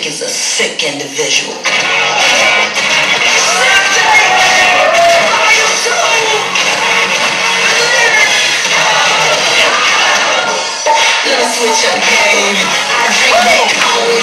is a sick individual. Let me switch up game. I drink that cold.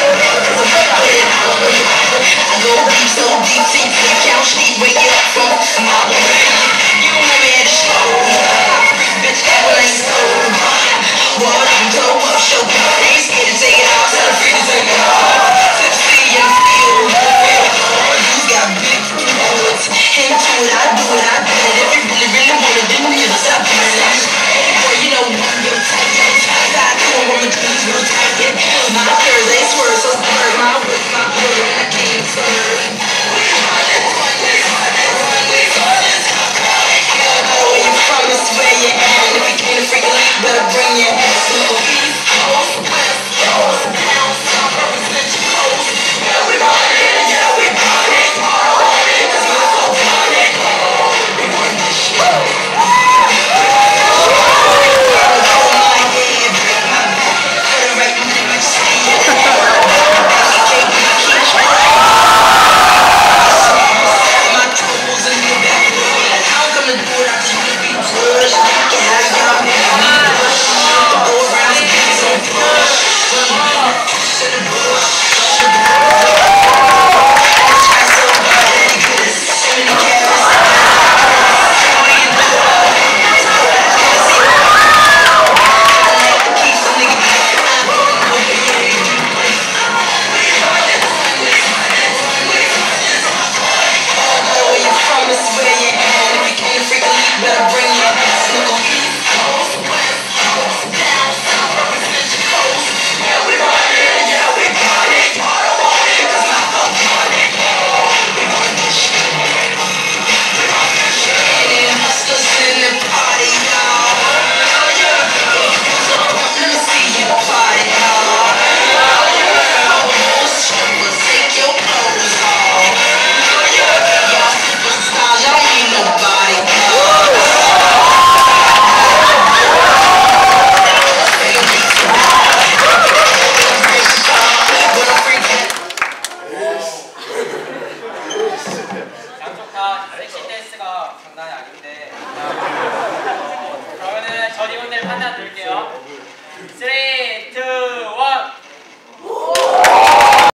I go deep, so deep, till you can count sheep. Wake you up from my way. You don't know me at the show. Bitch, that one ain't so. What up, blow up, show me. Ain't scared to take it out, tell her free to take it off. Tipsy and feel. You got big bullets. Into it, I do it, I do it. If you really, really want it, then you just stop doing it. Boy, you know I'm your type. I do it when my dreams real tight. My fears, they swerve, so swerve. My words, my word, and I can't serve. Where you from, it's where you at. If you can't freak a leak, better bring your ass to the East Coast, West Coast, down south, represent your coast. Yeah, we ballin', yeah, we ballin', cause we're so ballin'. We run this shit. 섹시 댄스가 장난이 아닌데 그러면은 저리 오늘 판단 드릴게요. 3, 2,